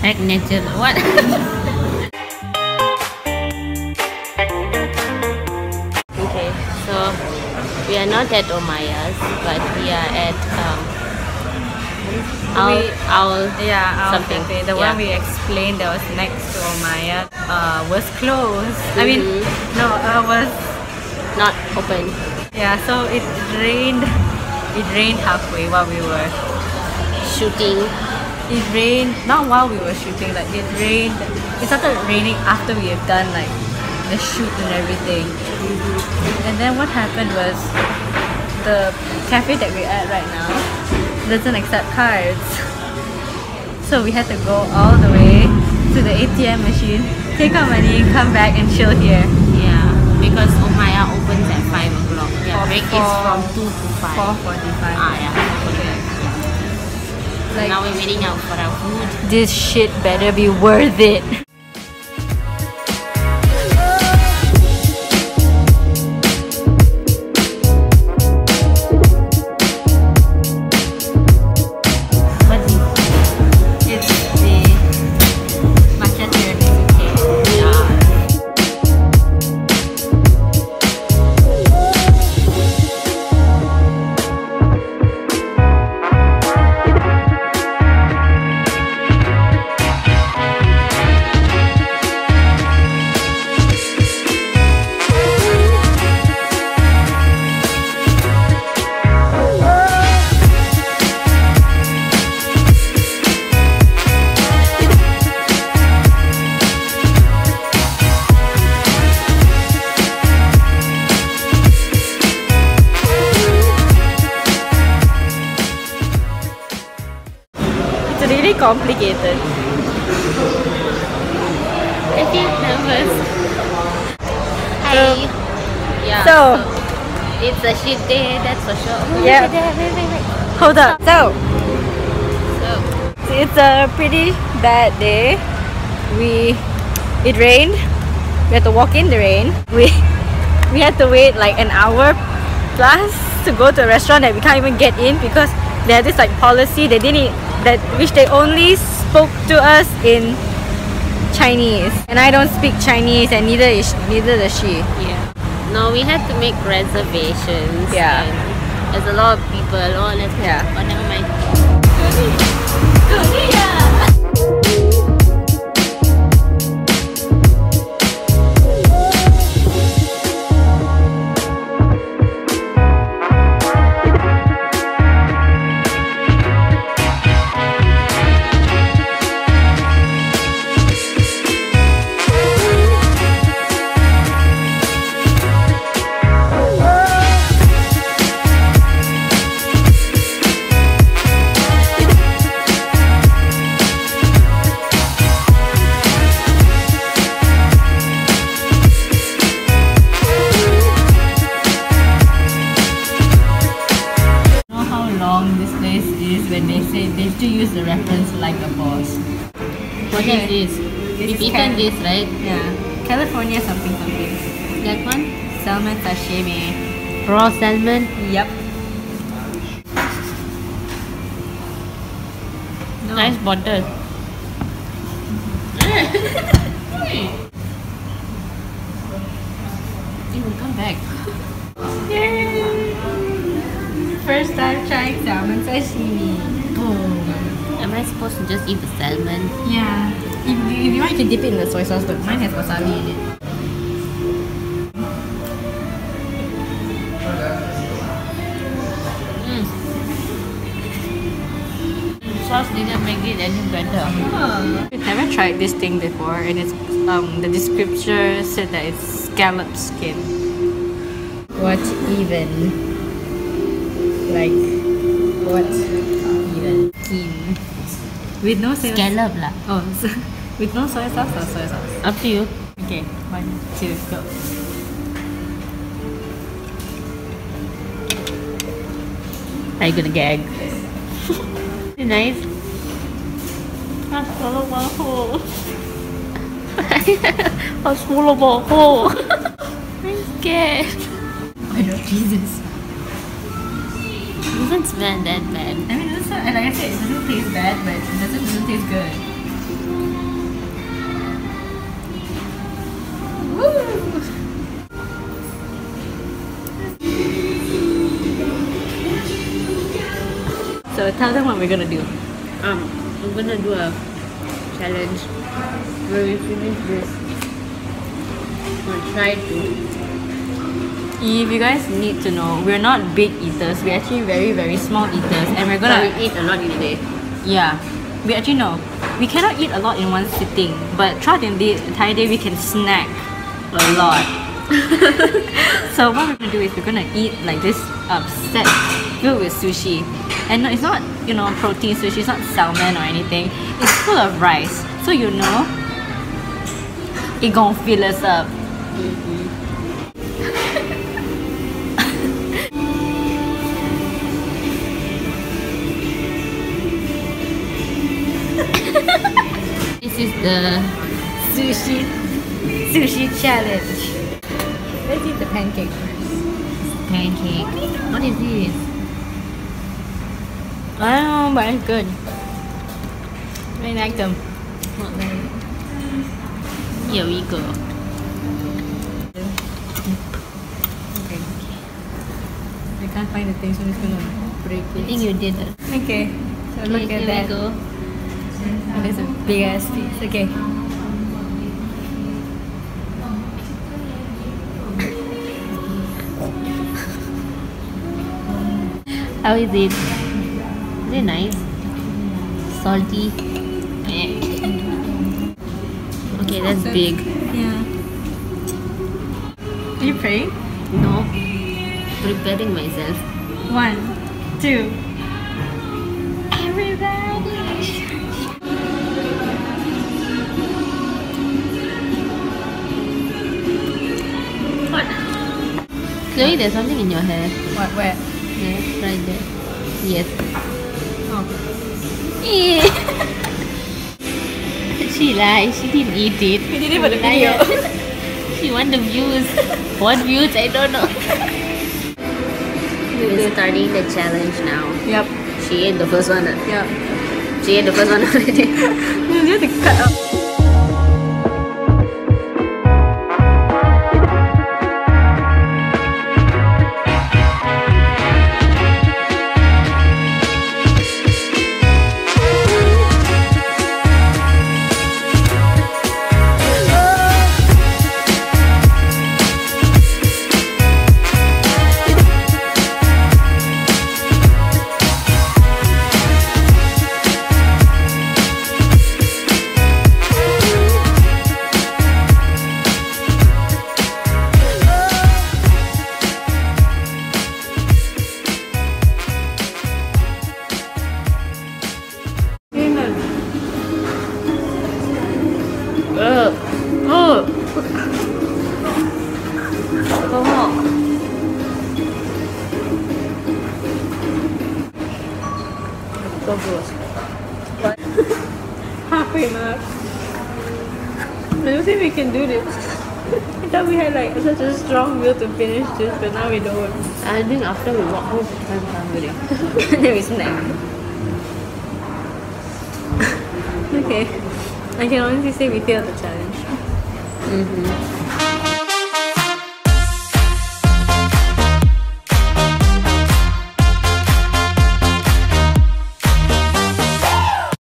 Like nature. What? Okay, so we are not at Omaya's, but we are at Owl something. Cafe. The one we explained that was next to Omaya was closed. I mean, no, was not open. Yeah, so it rained. It rained halfway while we were Shooting. It rained not while we were shooting. Like it rained. It started raining after we had done like the shoot and everything. And then what happened was the cafe that we're at right now doesn't accept cards. So we had to go all the way to the ATM machine, take our money, come back and chill here. Yeah, because Omaya opens at 5 o'clock. Yeah, break is from 2 to 5. 4:45. Ah, yeah. Okay. Like, now we're waiting out for our food. this shit better be worth it. It's really complicated. I feel nervous. Hi. Yeah. So it's a shit day, that's for sure. Yeah. Wait. Hold up. So So it's a pretty bad day. It rained. We had to walk in the rain. We had to wait like an hour plus to go to a restaurant that we can't even get in because they have this like policy which they only spoke to us in Chinese, and I don't speak Chinese, and neither does she. yeah. No, we had to make reservations. Yeah. And there's a lot of people. Oh, let's Yeah. Oh, never mind. When they say they still use the reference like a boss. What is this? We've eaten this, right? Yeah, California something. That one? Salmon sashimi. Raw salmon. Yep. No. Nice bottle. It will come back. Yay! First time trying salmon sashimi. Oh. Am I supposed to just eat the salmon? Yeah. If you want, you can dip it in the soy sauce. Look, mine has wasabi in it. Sauce didn't make it any better. I've never tried this thing before, and it's the description said that it's scallop skin. What even? Like what even? Skin with no soy Scallop lah. Oh, so, with no soy sauce or soy sauce? Up to you. Okay, 1, 2, go. Are you gonna gag? Nice. I'm swallowable. I'm swallowable. I'm scared. Oh no, Jesus. It doesn't smell that bad. I mean, like I said, it doesn't taste bad, but it doesn't taste good. So tell them what we're gonna do. I'm gonna do a challenge where we finish this. I'll try to. If you guys need to know, we're not big eaters. We're actually very, very small eaters, and we're gonna But we eat a lot in a day. yeah. We actually know we cannot eat a lot in one sitting, but throughout the entire day we can snack a lot. So what we're gonna do is we're gonna eat like this set filled with sushi, and no, it's not protein sushi. It's not salmon or anything. It's full of rice, so it gonna fill us up. This is the sushi challenge. Let's eat the pancake first. pancake. What is this? I don't know, but it's good. I like them. Not very. 有一个 Okay. I can't find the thing, so I'm just gonna break I it. think you did it. Okay. So look Okay, at here that. we go. And there's a big ass piece. Okay. How is it? Is it nice? Salty? Eh. Okay, that's big. Yeah. Are you praying? No. Preparing myself. 1, 2. Everybody. What? Chloe, there's something in your hair. What? Where? Yes, right there. Yes. Oh. She lied. She didn't eat it. We did it for the Liar. video. She want the views. What views? I don't know. We're starting the challenge now. Yep. She ate the first one. Yep. She ate the first one already. You have to cut out. So gross. What? Halfway mark. I don't think we can do this. I thought we had like such a strong will to finish this, but now we don't. I think after we walk home, I'm hungry. Then we snack. Okay. I can honestly say we failed the challenge. Mm-hmm.